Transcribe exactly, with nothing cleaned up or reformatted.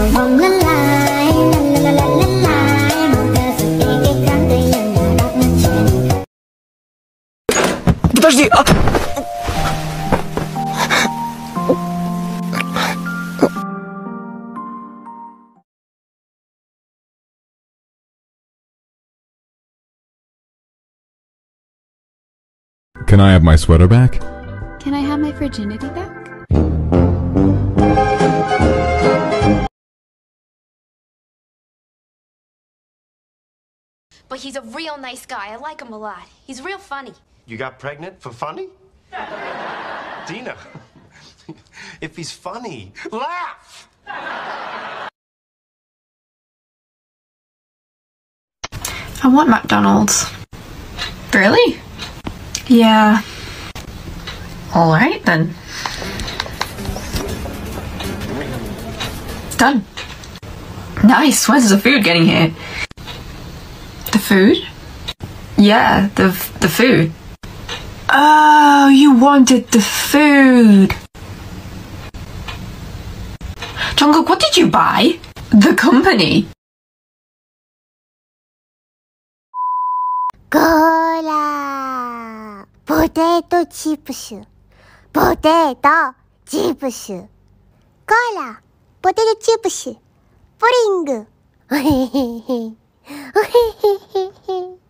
คงละลายละละละละลายมองเธอสักอีกกี่ครั้งก็ยังน่ารักนั้นเช่น Подожди! А... Can I have my sweater back? Can I have my virginity back? But he's a real nice guy. I like him a lot. He's real funny. You got pregnant for funny? Dina, if he's funny, laugh! I want McDonald's. Really? Yeah. Alright then. It's done. Nice, when's the food getting here? The food? Yeah, the the food. Oh, you wanted the food. Jungkook, what did you buy? The company. Cola! Potato chips. Potato chips. Cola! Potato chips. Pudding.